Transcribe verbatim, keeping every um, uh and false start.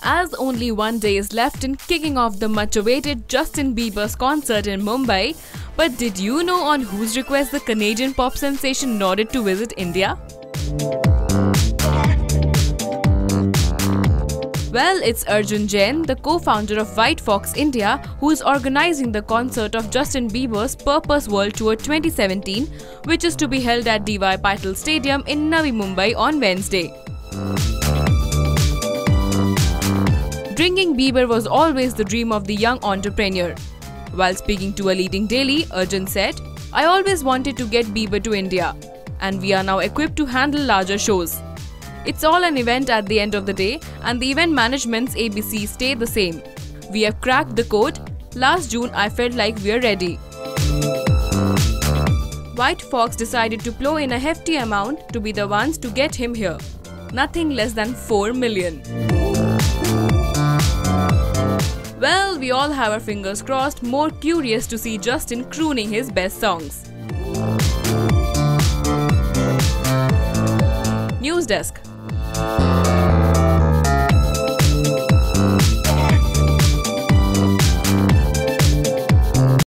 as only one day is left in kicking off the much-awaited Justin Bieber's concert in Mumbai. But did you know on whose request the Canadian pop sensation nodded to visit India? Well, it's Arjun Jain, the co-founder of White Fox India, who is organizing the concert of Justin Bieber's Purpose World Tour twenty seventeen, which is to be held at D Y Patil Stadium in Navi Mumbai on Wednesday. Drinking Bieber was always the dream of the young entrepreneur. While speaking to a leading daily, Arjun said, "I always wanted to get Bieber to India, and we are now equipped to handle larger shows. It's all an event at the end of the day, and the event management's A B C stay the same. We have cracked the code. Last June, I felt like we're ready." White Fox decided to plow in a hefty amount to be the ones to get him here. Nothing less than four million. Well, we all have our fingers crossed, more curious to see Justin crooning his best songs. News Desk.